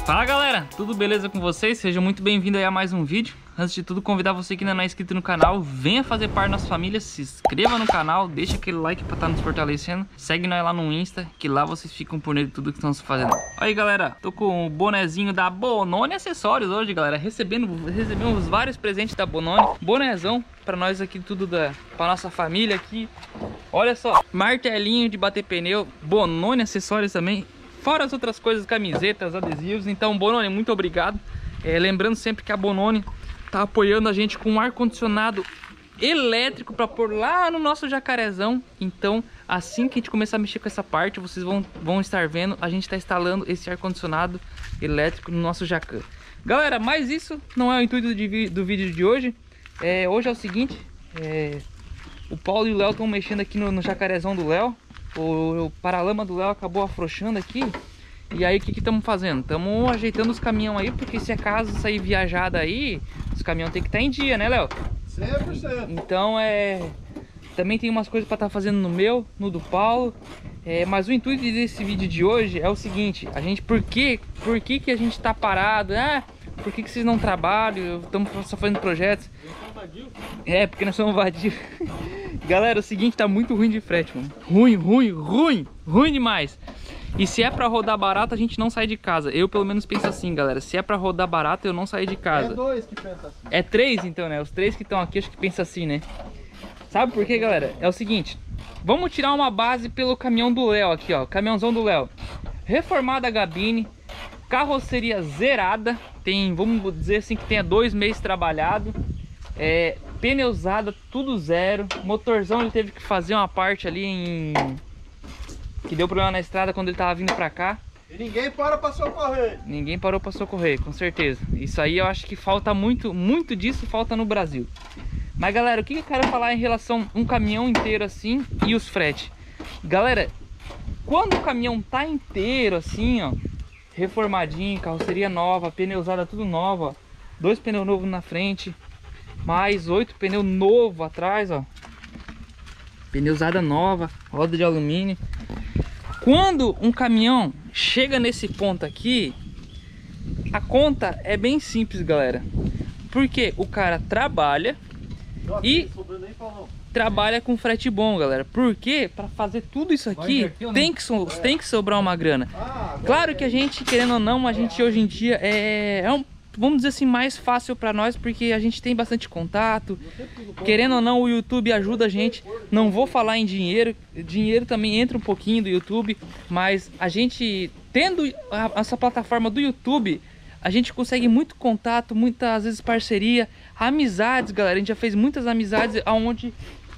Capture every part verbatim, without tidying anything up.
Fala galera, tudo beleza com vocês? Seja muito bem-vindo aí a mais um vídeo. Antes de tudo, convidar você que ainda não é inscrito no canal, venha fazer parte da nossa família, se inscreva no canal, deixa aquele like pra estar nos fortalecendo. Segue nós lá no Insta, que lá vocês ficam por dentro de tudo que estamos fazendo. Aí galera, tô com o bonezinho da Bononi Acessórios hoje, galera, recebendo, recebemos vários presentes da Bononi. Bonezão pra nós aqui, tudo da, pra nossa família aqui. Olha só, martelinho de bater pneu, Bononi Acessórios também. Fora as outras coisas, camisetas, adesivos. Então, Bononi, muito obrigado. É, lembrando sempre que a Bononi tá apoiando a gente com um ar-condicionado elétrico para pôr lá no nosso jacarezão. Então, assim que a gente começar a mexer com essa parte, vocês vão, vão estar vendo, a gente está instalando esse ar-condicionado elétrico no nosso jacan. Galera, mas isso não é o intuito de, do vídeo de hoje. É, hoje é o seguinte, é, o Paulo e o Léo estão mexendo aqui no, no jacarezão do Léo. O, o paralama do Léo acabou afrouxando aqui. E aí o que que estamos fazendo? Estamos ajeitando os caminhões aí, porque se acaso sair viajada aí, os caminhões tem que estar em dia, né, Léo? cem por cento. Então é... também tem umas coisas para estar fazendo no meu, no do Paulo. É, mas o intuito desse vídeo de hoje é o seguinte: a gente, por que, por que que a gente tá parado? Ah, por que que vocês não trabalham? Estamos só fazendo projetos. É, porque nós somos vadios. Galera, é o seguinte, tá muito ruim de frete, mano. Ruim, ruim, ruim, ruim demais. E se é pra rodar barato, a gente não sai de casa. Eu pelo menos penso assim, galera. Se é pra rodar barato, eu não saio de casa. É dois que pensa assim. É três então, né? Os três que estão aqui acho que pensam assim, né? Sabe por quê, galera? É o seguinte, vamos tirar uma base pelo caminhão do Léo aqui, ó. Caminhãozão do Léo. Reformada a gabine, carroceria zerada. Tem, vamos dizer assim, que tenha dois meses trabalhado. É, pneu usada, tudo zero. Motorzão ele teve que fazer uma parte ali em... que deu problema na estrada quando ele tava vindo pra cá. E ninguém para pra socorrer. Ninguém parou pra socorrer, com certeza. Isso aí eu acho que falta muito, muito disso falta no Brasil. Mas galera, o que eu quero falar em relação a um caminhão inteiro assim e os fretes? Galera, quando o caminhão tá inteiro assim, ó, reformadinho, carroceria nova, pneu usada tudo nova, ó, dois pneus novos na frente, mais oito pneus novos atrás, ó. Pneu usada nova, roda de alumínio. Quando um caminhão chega nesse ponto aqui, a conta é bem simples, galera. Porque o cara trabalha e trabalha com frete bom, galera. Porque para fazer tudo isso aqui tem que, so tem que sobrar uma grana. Claro que a gente, querendo ou não, a gente hoje em dia é, é um, vamos dizer assim, mais fácil para nós, porque a gente tem bastante contato. Querendo ou não, o YouTube ajuda a gente. Não vou falar em dinheiro, dinheiro também entra um pouquinho do YouTube, mas a gente tendo a, essa plataforma do YouTube, a gente consegue muito contato, muitas vezes parceria, amizades, galera. A gente já fez muitas amizades aonde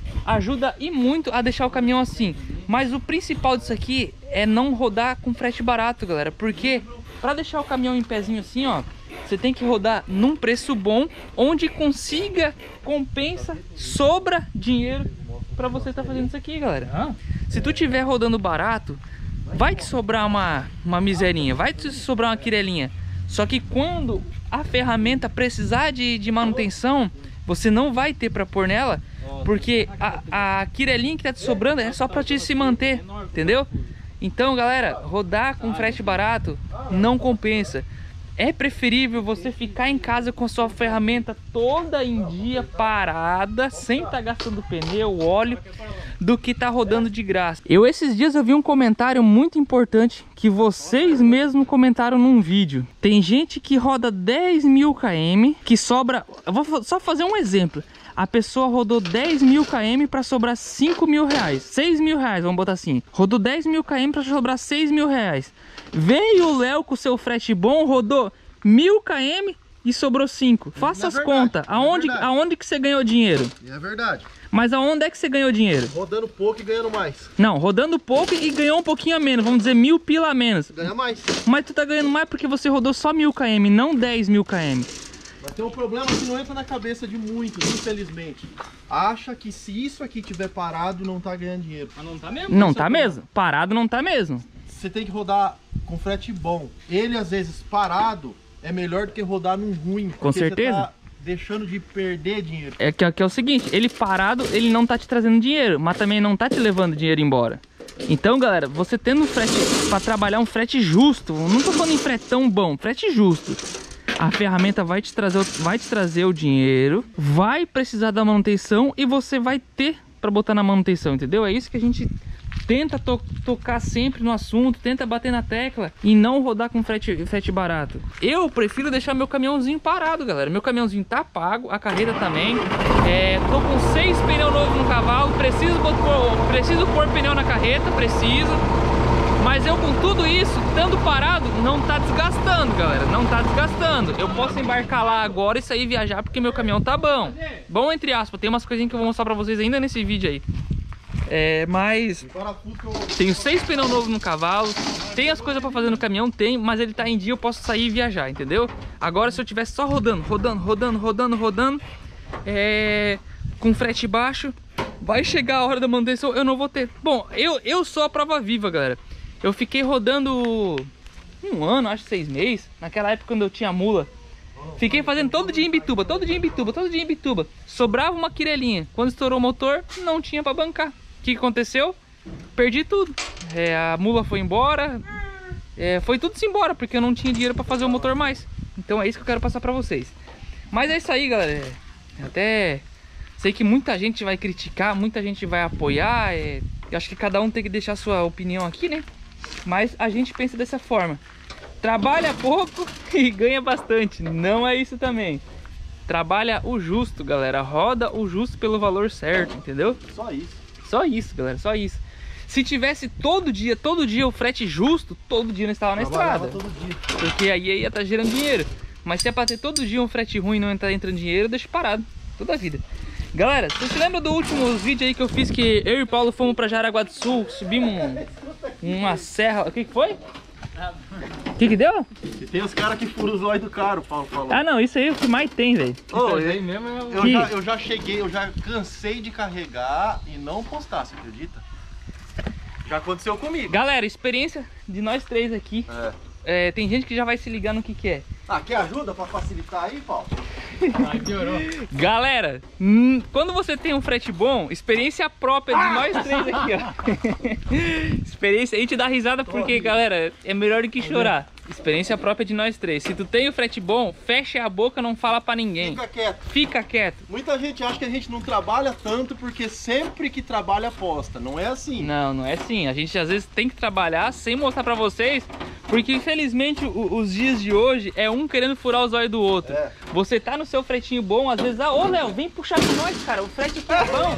ajuda e muito a deixar o caminhão assim. Mas o principal disso aqui é não rodar com frete barato, galera, porque para deixar o caminhão em pezinho assim, ó, você tem que rodar num preço bom, onde consiga, compensa, sobra dinheiro para você estar tá fazendo isso aqui, galera. Se tu tiver rodando barato, vai te sobrar uma, uma miserinha, vai te sobrar uma quirelinha. Só que quando a ferramenta precisar de, de manutenção, você não vai ter para pôr nela, porque a, a quirelinha que tá te sobrando é só para te se manter, entendeu? Então, galera, rodar com frete barato não compensa. É preferível você ficar em casa com a sua ferramenta toda em dia, parada, sem estar gastando pneu, óleo, do que tá rodando de graça. Eu esses dias eu vi um comentário muito importante que vocês mesmos comentaram num vídeo. Tem gente que roda dez mil quilômetros, que sobra... Eu vou só fazer um exemplo. A pessoa rodou dez mil quilômetros para sobrar cinco mil reais, seis mil reais, vamos botar assim. Rodou dez mil quilômetros para sobrar seis mil reais. Veio o Léo com seu frete bom, rodou mil quilômetros e sobrou cinco. Faça as contas. Aonde, aonde que você ganhou dinheiro? É verdade. Mas aonde é que você ganhou dinheiro? Rodando pouco e ganhando mais. Não, rodando pouco e ganhou um pouquinho a menos. Vamos dizer mil pila a menos. Ganha mais. Mas tu tá ganhando mais porque você rodou só mil quilômetros, não dez mil quilômetros. Mas tem um problema que não entra na cabeça de muitos, infelizmente. Acha que se isso aqui tiver parado, não tá ganhando dinheiro. Mas não tá mesmo? Não tá mesmo. Parado não tá mesmo. Você tem que rodar com frete bom. Ele, às vezes, parado, é melhor do que rodar num ruim. Com certeza. Você tá deixando de perder dinheiro. É que, que é o seguinte, ele parado, ele não tá te trazendo dinheiro, mas também não tá te levando dinheiro embora. Então, galera, você tendo um frete para trabalhar um frete justo, não tô falando em fretão bom, frete justo. A ferramenta vai te trazer, vai te trazer o dinheiro, vai precisar da manutenção e você vai ter para botar na manutenção, entendeu? É isso que a gente tenta to tocar sempre no assunto, tenta bater na tecla e não rodar com frete, frete barato. Eu prefiro deixar meu caminhãozinho parado, galera. Meu caminhãozinho tá pago, a carreta também. É, tô com seis pneus novos no cavalo, preciso, pôr, preciso pôr pneu na carreta, preciso. Mas eu com tudo isso, estando parado, não tá desgastando, galera. Não tá desgastando. Eu posso embarcar lá agora e sair viajar porque meu caminhão tá bom. Bom, entre aspas, tem umas coisinhas que eu vou mostrar pra vocês ainda nesse vídeo aí. É, mas tenho seis pneus novos no cavalo, tem as coisas pra fazer no caminhão, tem, mas ele tá em dia, eu posso sair e viajar, entendeu? Agora se eu tivesse só rodando, rodando, rodando, rodando, rodando, é, com frete baixo, vai chegar a hora da manutenção, eu não vou ter. Bom, eu, eu sou a prova viva, galera. Eu fiquei rodando um ano, acho seis meses, naquela época quando eu tinha mula. Fiquei fazendo todo dia em Bituba, todo dia em Bituba, todo dia em Bituba. Sobrava uma quirelinha, quando estourou o motor, não tinha pra bancar. O que aconteceu? Perdi tudo. É, a mula foi embora. É, foi tudo se embora, porque eu não tinha dinheiro para fazer o motor mais. Então é isso que eu quero passar para vocês. Mas é isso aí, galera. É, até sei que muita gente vai criticar, muita gente vai apoiar. É, eu acho que cada um tem que deixar sua opinião aqui, né? Mas a gente pensa dessa forma. Trabalha pouco e ganha bastante. Não é isso também. Trabalha o justo, galera. Roda o justo pelo valor certo, entendeu? Só isso. Só isso, galera, só isso. Se tivesse todo dia, todo dia o frete justo, todo dia não estava na estrada. Todo dia. Porque aí ia estar gerando dinheiro. Mas se é pra ter todo dia um frete ruim e não entrar entrando dinheiro, deixa parado. Toda a vida. Galera, você se lembra do último vídeo aí que eu fiz que eu e o Paulo fomos pra Jaraguá do Sul, subimos um, uma serra. O que que foi? O que que deu? E tem os caras que furam os olhos do cara, o Paulo falou. Ah, não, isso aí é o que mais tem, velho. Oh, eu, mesmo é o... eu, já, eu já cheguei, eu já cansei de carregar e não postar, você acredita? Já aconteceu comigo. Galera, experiência de nós três aqui. É. É, tem gente que já vai se ligar no que que é. Ah, quer ajuda pra facilitar aí, Paulo? Ai, piorou. Galera, hum, quando você tem um frete bom, experiência própria de nós três aqui, ó. Experiência, a gente dá risada porque, galera, é melhor do que chorar. Experiência própria de nós três. Se tu tem o frete bom, fecha a boca, não fala pra ninguém. Fica quieto. Fica quieto. Muita gente acha que a gente não trabalha tanto porque sempre que trabalha aposta. Não é assim. Não, não é assim. A gente às vezes tem que trabalhar sem mostrar pra vocês, porque infelizmente o, os dias de hoje é um querendo furar os olhos do outro. É. Você tá no seu fretinho bom, às vezes, ah, ô Léo, vem puxar com nós, cara. O frete tá bom.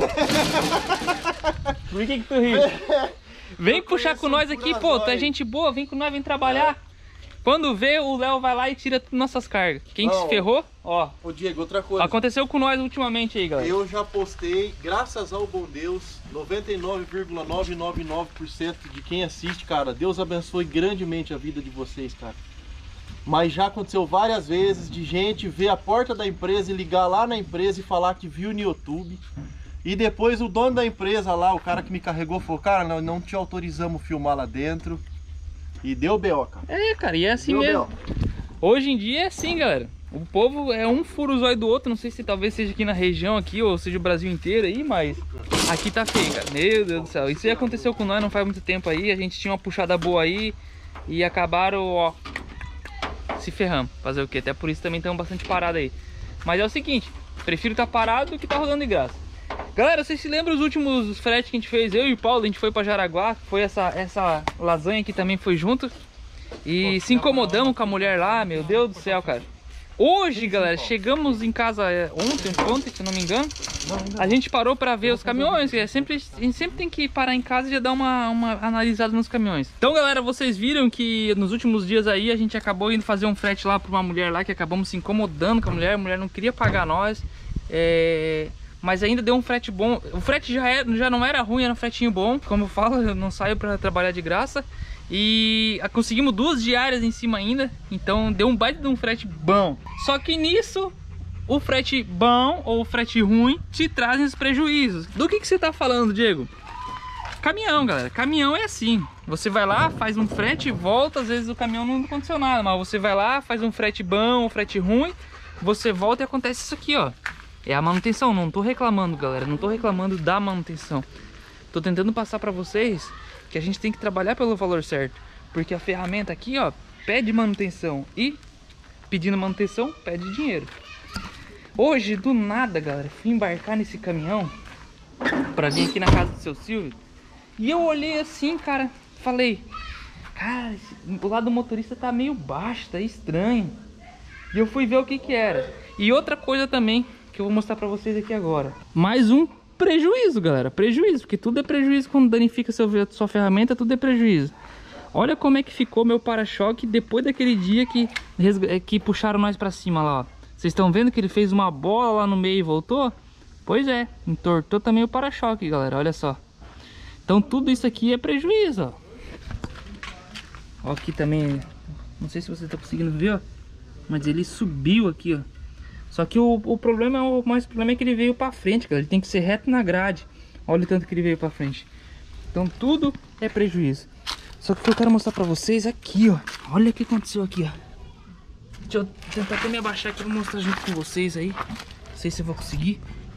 Por que que tu ri? Vem Eu puxar com nós aqui, pô, tu é gente boa, vem com nós, vem trabalhar. É. Quando vê, o Léo vai lá e tira todas nossas cargas. Quem Não, se ferrou, ó. Ô Diego, outra coisa. Aconteceu com nós ultimamente aí, galera. Eu já postei, graças ao bom Deus, noventa e nove vírgula novecentos e noventa e nove por cento de quem assiste, cara. Deus abençoe grandemente a vida de vocês, cara. Mas já aconteceu várias vezes de gente ver a porta da empresa e ligar lá na empresa e falar que viu no YouTube. E depois o dono da empresa lá, o cara que me carregou, falou, cara, nós não te autorizamos filmar lá dentro. E deu B O, cara. É, cara, e é assim deu mesmo. B O. Hoje em dia é assim, galera. O povo é um furo o zóio do outro. Não sei se talvez seja aqui na região aqui ou seja o Brasil inteiro aí, mas aqui tá feio, cara. Meu Deus do céu. Isso aí aconteceu com nós não faz muito tempo aí. A gente tinha uma puxada boa aí e acabaram, ó, se ferramos. Fazer o quê? Até por isso também estamos bastante parados aí. Mas é o seguinte, prefiro estar parado do que estar rodando de graça. Galera, vocês se lembram os últimos fretes que a gente fez? Eu e o Paulo, a gente foi pra Jaraguá. Foi essa, essa lasanha que também foi junto. E Pô, se incomodamos com a mulher lá, meu Deus do céu, cara. Hoje, galera, chegamos em casa ontem, ontem, se não me engano. A gente parou pra ver os caminhões. É sempre, a gente sempre tem que parar em casa e já dar uma, uma analisada nos caminhões. Então, galera, vocês viram que nos últimos dias aí a gente acabou indo fazer um frete lá pra uma mulher lá, que acabamos se incomodando com a mulher. A mulher não queria pagar nós. É... Mas ainda deu um frete bom. O frete já, é, já não era ruim, era um fretinho bom. Como eu falo, eu não saio pra trabalhar de graça. E conseguimos duas diárias em cima ainda. Então deu um baita de um frete bom. Só que nisso, o frete bom ou o frete ruim te trazem os prejuízos. Do que, que você tá falando, Diego? Caminhão, galera. Caminhão é assim. Você vai lá, faz um frete, volta. Às vezes o caminhão não aconteceu nada. Mas você vai lá, faz um frete bom, um frete ruim. Você volta e acontece isso aqui, ó. É a manutenção, não tô reclamando, galera, não tô reclamando da manutenção. Tô tentando passar pra vocês que a gente tem que trabalhar pelo valor certo. Porque a ferramenta aqui, ó, pede manutenção e pedindo manutenção, pede dinheiro. Hoje, do nada, galera, fui embarcar nesse caminhão pra vir aqui na casa do seu Silvio. E eu olhei assim, cara, falei, cara, esse, o lado do motorista tá meio baixo, tá estranho. E eu fui ver o que que era. E outra coisa também, que eu vou mostrar pra vocês aqui agora. Mais um prejuízo, galera, prejuízo, porque tudo é prejuízo quando danifica seu, sua ferramenta, tudo é prejuízo. Olha como é que ficou meu para-choque depois daquele dia que, que puxaram nós pra cima lá, ó. Vocês estão vendo que ele fez uma bola lá no meio e voltou? Pois é, entortou também o para-choque, galera, olha só. Então tudo isso aqui é prejuízo, ó. Ó, aqui também, não sei se você tá conseguindo ver, ó, mas ele subiu aqui, ó. Só que o, o problema, o mais problema é que ele veio pra frente, galera. Ele tem que ser reto na grade. Olha o tanto que ele veio pra frente. Então tudo é prejuízo. Só que o que eu quero mostrar pra vocês aqui, ó. Olha o que aconteceu aqui, ó. Deixa eu tentar até me abaixar aqui pra mostrar junto com vocês aí. Não sei se eu vou conseguir.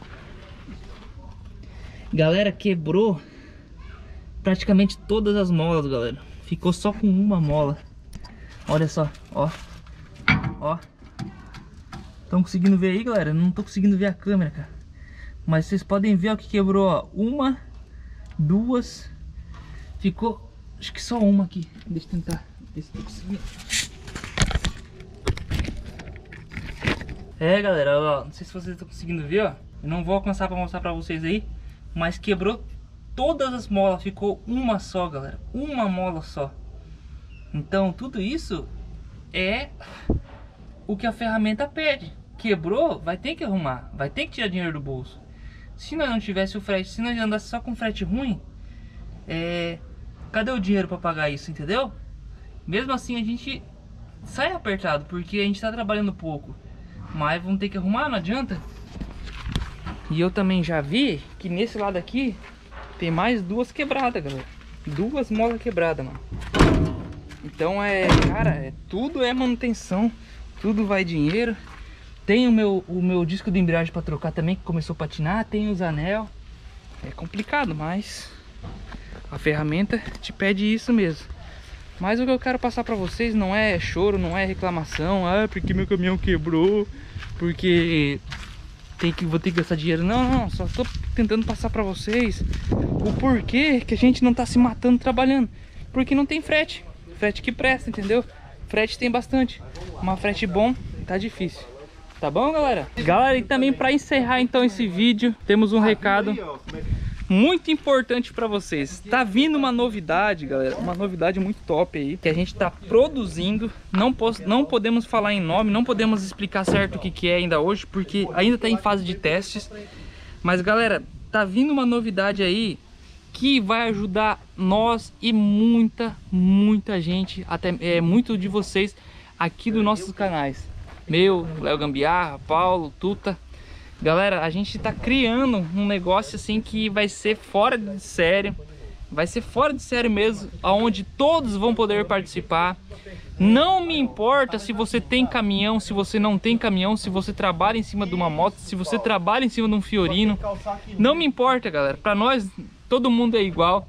Galera, quebrou praticamente todas as molas, galera. Ficou só com uma mola. Olha só, ó. Ó. Estão conseguindo ver aí, galera? Não tô conseguindo ver a câmera, cara. Mas vocês podem ver o que quebrou, ó. Uma, duas. Ficou, acho que só uma aqui. Deixa eu tentar ver se tô conseguindo. É, galera, ó, não sei se vocês estão conseguindo ver, ó. Eu não vou alcançar para mostrar para vocês aí, mas quebrou todas as molas, ficou uma só, galera. Uma mola só. Então, tudo isso é o que a ferramenta pede. Quebrou, vai ter que arrumar, vai ter que tirar dinheiro do bolso. Se nós não tivesse o frete, se nós andasse só com frete ruim, é... cadê o dinheiro para pagar isso, entendeu? Mesmo assim, a gente sai apertado, porque a gente tá trabalhando pouco. Mas vamos ter que arrumar, não adianta. E eu também já vi que nesse lado aqui tem mais duas quebradas, galera. Duas molas quebradas, mano. Então é, cara, é, tudo é manutenção. Tudo vai dinheiro. Tem o meu, o meu disco de embreagem para trocar também, que começou a patinar. Tem os anel. É complicado, mas a ferramenta te pede isso mesmo. Mas o que eu quero passar para vocês não é choro, não é reclamação. Ah, porque meu caminhão quebrou, porque tem que, vou ter que gastar dinheiro. Não, não, só tô tentando passar para vocês o porquê que a gente não tá se matando trabalhando. Porque não tem frete. Frete que presta, entendeu? Frete tem bastante. Mas frete bom tá difícil. Tá bom, galera? Galera, e também para encerrar então esse vídeo, temos um recado muito importante para vocês. Tá vindo uma novidade, galera, uma novidade muito top aí, que a gente tá produzindo. Não, posso, não podemos falar em nome, não podemos explicar certo o que que é ainda hoje, porque ainda tá em fase de testes. Mas, galera, tá vindo uma novidade aí que vai ajudar nós e muita, muita gente, até é, muito de vocês aqui dos nossos canais. Meu, Léo Gambiarra, Paulo, Tuta. Galera, a gente tá criando um negócio assim que vai ser fora de série. Vai ser fora de série mesmo, onde todos vão poder participar. Não me importa se você tem caminhão, se você não tem caminhão, se você trabalha em cima de uma moto, se você trabalha em cima de um Fiorino. Não me importa, galera. Pra nós, todo mundo é igual.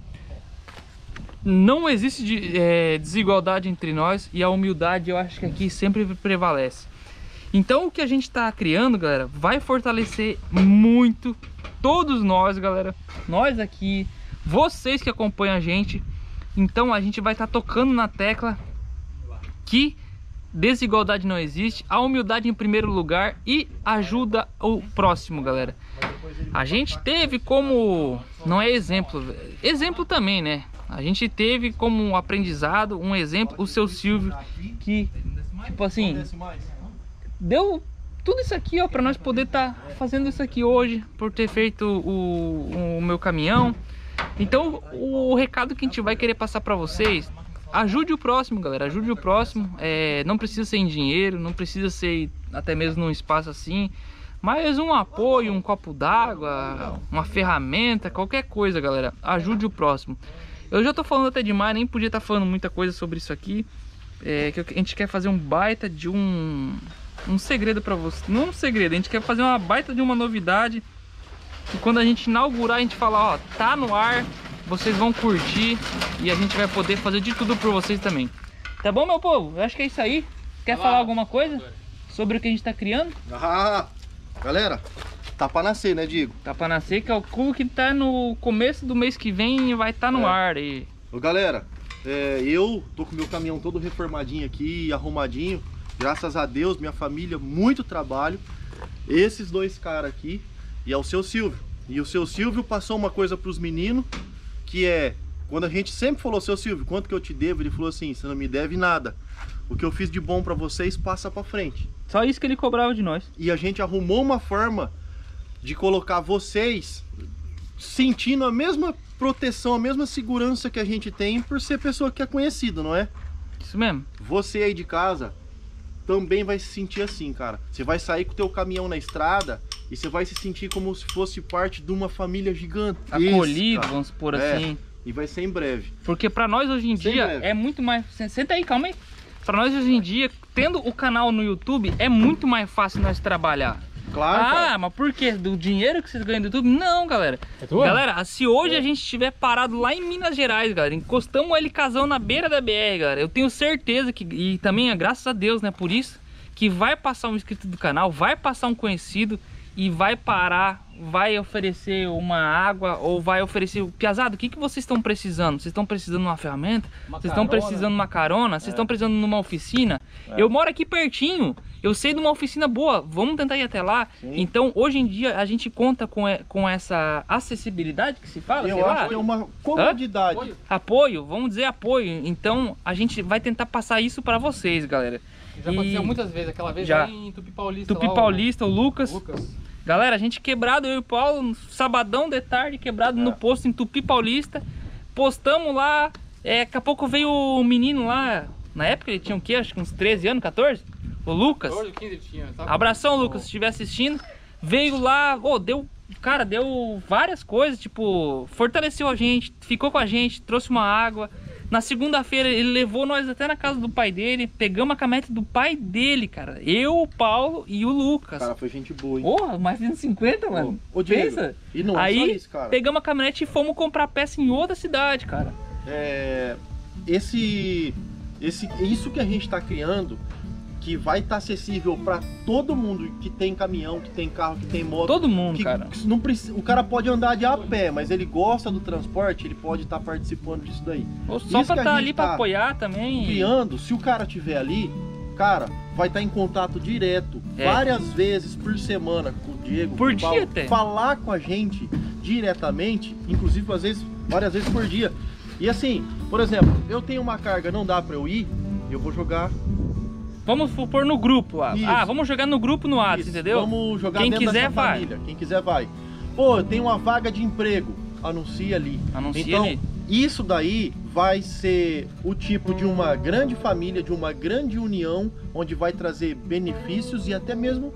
Não existe de, é, desigualdade entre nós, e a humildade eu acho que aqui sempre prevalece. Então o que a gente está criando, galera, vai fortalecer muito todos nós, galera. Nós aqui, vocês que acompanham a gente. Então a gente vai estar tá tocando na tecla que desigualdade não existe, a humildade em primeiro lugar e ajuda o próximo, galera. A gente teve como, não é exemplo, exemplo também, né? A gente teve como um aprendizado, um exemplo, o seu Silvio, que, tipo assim, deu tudo isso aqui, ó, para nós poder estar tá fazendo isso aqui hoje, por ter feito o, o meu caminhão. Então, o, o recado que a gente vai querer passar para vocês: ajude o próximo, galera, ajude o próximo. É, não precisa ser em dinheiro, não precisa ser até mesmo num espaço assim, mas um apoio, um copo d'água, uma ferramenta, qualquer coisa, galera, ajude o próximo. Eu já tô falando até demais, nem podia estar tá falando muita coisa sobre isso aqui. É, que a gente quer fazer um baita de um... um segredo para você, não um segredo, a gente quer fazer uma baita de uma novidade, e quando a gente inaugurar a gente falar, ó, tá no ar, vocês vão curtir e a gente vai poder fazer de tudo por vocês também. Tá bom, meu povo? Eu acho que é isso aí. Quer Vai falar lá, alguma coisa agora. sobre o que a gente tá criando? Ah, galera, tá pra nascer, né, Diego? Tá pra nascer, calculo que tá no começo do mês que vem e vai estar tá no É. ar aí. Ô, galera, é, eu tô com meu caminhão todo reformadinho aqui, arrumadinho. Graças a Deus, minha família, muito trabalho. Esses dois caras aqui, e é o seu Silvio. E o seu Silvio passou uma coisa pros meninos, que é, quando a gente sempre falou, seu Silvio, quanto que eu te devo? Ele falou assim, você não me deve nada. O que eu fiz de bom pra vocês, passa pra frente. Só isso que ele cobrava de nós. E a gente arrumou uma forma de colocar vocês sentindo a mesma proteção, a mesma segurança que a gente tem por ser pessoa que é conhecida, não é? Isso mesmo. Você aí de casa também vai se sentir assim, cara. Você vai sair com o teu caminhão na estrada e você vai se sentir como se fosse parte de uma família gigante. Acolhido, vamos por É, assim. E vai ser em breve. Porque pra nós hoje em Sem dia breve. é muito mais... Senta aí, calma aí. Pra nós hoje em dia, tendo o canal no YouTube, é muito mais fácil nós trabalhar. Claro, Ah, cara. mas por quê? Do dinheiro que vocês ganham do YouTube? Não, galera. É tua? Galera, se hoje É. a gente estiver parado lá em Minas Gerais, galera, encostamos o L Kzão na beira da B R, galera, eu tenho certeza que, e também é graças a Deus, né, por isso, que vai passar um inscrito do canal, vai passar um conhecido e vai parar, vai oferecer uma água ou vai oferecer... Piazada, o que, que vocês estão precisando? Vocês estão precisando de uma ferramenta? Uma Vocês estão carona. precisando de uma carona? Vocês estão precisando de uma oficina? É. Eu moro aqui pertinho, eu sei de uma oficina boa, vamos tentar ir até lá. Sim. Então, hoje em dia, a gente conta com, e- com essa acessibilidade que se fala, Eu sei acho lá, que é uma comodidade. Apoio. apoio, vamos dizer apoio. Então, a gente vai tentar passar isso pra vocês, galera. Já E- aconteceu muitas vezes, aquela vez Já. lá em Tupi Paulista. Tupi lá, o- Paulista, o Lucas. Lucas. Galera, a gente quebrado, eu e o Paulo, sabadão de tarde, quebrado É. no posto em Tupi Paulista. Postamos lá, é, daqui a pouco veio o menino lá, na época ele tinha o quê? Acho que uns treze anos, catorze? O Lucas. catorze, quinze ele tinha, tá? Abração, Lucas, se estiver assistindo. Veio lá, oh, deu, cara, deu várias coisas, tipo, fortaleceu a gente, ficou com a gente, trouxe uma água. Na segunda-feira ele levou nós até na casa do pai dele, pegamos a caminhonete do pai dele, cara. Eu, o Paulo e o Lucas. Cara, foi gente boa, hein? Porra, mais de cinquenta, mano. Ô, Diego, Pensa. e não é Aí, só isso, cara. pegamos a caminhonete e fomos comprar peça em outra cidade, cara. É, esse, esse, isso que a gente está criando, que vai estar acessível para todo mundo que tem caminhão, que tem carro, que tem moto. Todo mundo, que cara. não precisa, o cara pode andar de a pé, mas ele gosta do transporte, ele pode estar participando disso daí. Ou Isso só que pra a estar gente ali pra tá apoiar também. Criando, se o cara tiver ali, cara, vai estar em contato direto, É. várias vezes por semana com o Diego, Por com o dia Paulo, até. falar com a gente diretamente, inclusive às vezes, várias vezes por dia. E assim, por exemplo, eu tenho uma carga, não dá pra eu ir, eu vou jogar. Vamos pôr no grupo lá. Isso. Ah, vamos jogar no grupo no WhatsApp, Isso, entendeu? Vamos jogar Quem dentro quiser, dessa vai. família. Quem quiser vai. Pô, eu tenho uma vaga de emprego, anuncia ali. Anuncia então, ali. isso daí vai ser o tipo de uma grande família, de uma grande união, onde vai trazer benefícios e até mesmo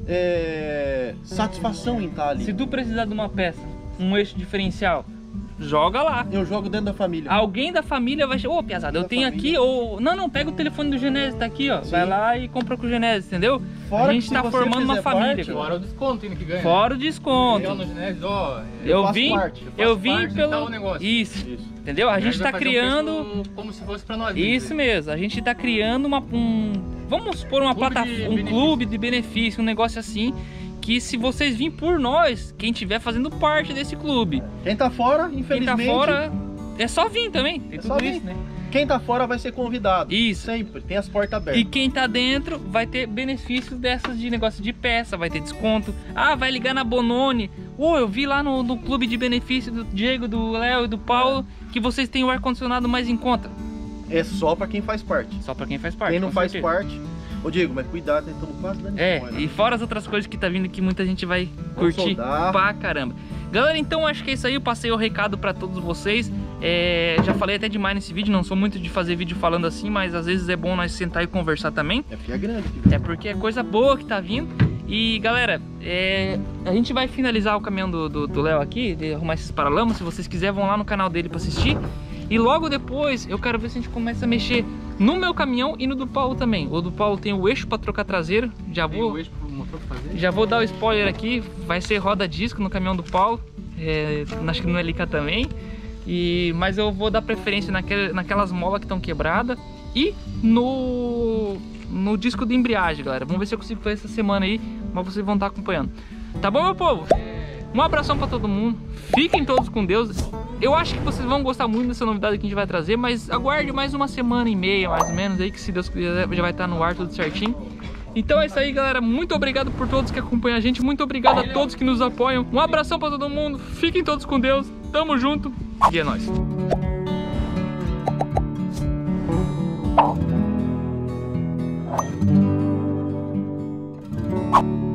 é, satisfação em estar ali. Se tu precisar de uma peça, um eixo diferencial, joga lá. Eu jogo dentro da família. Alguém da família vai... Ô, piazada, eu Da tenho família. aqui, ou... Não, não, pega o telefone do Genésio, tá aqui, ó. Sim. Vai lá e compra com o Genésio, entendeu? Fora a gente que se tá você formando uma fizer família, parte, cara. Fora o desconto ainda que ganha. Fora o Legal desconto. no Genésio, ó. é- Eu faço vim, parte, eu faço eu vim parte e pelo... tal o negócio. Isso, Isso. entendeu? A gente Genésio tá vai fazer um criando... preço como se fosse pra nós. Isso mesmo, a gente tá criando uma, um, vamos supor uma Clube de plataforma, um benefício. clube de benefício, um negócio assim, que se vocês virem por nós, quem tiver fazendo parte desse clube, Quem tá fora, quem infelizmente. tá fora, é só vir também, tem É tudo só vir. isso, né? Quem tá fora vai ser convidado. Isso. Sempre, tem as portas E abertas. quem tá dentro vai ter benefícios dessas de negócio de peça, vai ter desconto. Ah, vai ligar na Bononi. Ô, eu vi lá no, no clube de benefício do Diego, do Léo e do Paulo que vocês têm o ar-condicionado mais em conta. É só pra quem faz parte. Só pra quem faz parte. Quem não com faz certeza. parte. Ô Diego, mas cuidado, né? Estamos quase dando É, spoiler. e fora as outras coisas que tá vindo que muita gente vai Vamos curtir soldar. pra caramba. Galera, então acho que é isso aí, eu passei o recado pra todos vocês. É, já falei até demais nesse vídeo, não sou muito de fazer vídeo falando assim, mas às vezes é bom nós sentar e conversar também. É porque é grande. que É porque é coisa boa que tá vindo. E galera, é, a gente vai finalizar o caminhão do Léo do, Léo aqui, de arrumar esses paralamas. Se vocês quiserem, vão lá no canal dele pra assistir. E logo depois eu quero ver se a gente começa a mexer no meu caminhão e no do Paulo também. O do Paulo tem o eixo pra trocar traseiro. Já Tem vou, o eixo pro motor fazer. já vou dar o spoiler aqui. Vai ser roda disco no caminhão do Paulo. É, acho que no L K também. E, mas eu vou dar preferência naquele, naquelas molas que estão quebradas e no, no disco de embreagem, galera. Vamos ver se eu consigo fazer essa semana aí, mas vocês vão estar acompanhando. Tá bom, meu povo? Um abração pra todo mundo. Fiquem todos com Deus. Eu acho que vocês vão gostar muito dessa novidade que a gente vai trazer, mas aguarde mais uma semana e meia, mais ou menos, aí que se Deus quiser já vai estar no ar tudo certinho. Então é isso aí, galera. Muito obrigado por todos que acompanham a gente. Muito obrigado a todos que nos apoiam. Um abração pra todo mundo. Fiquem todos com Deus. Tamo junto. E é nóis. Thank you.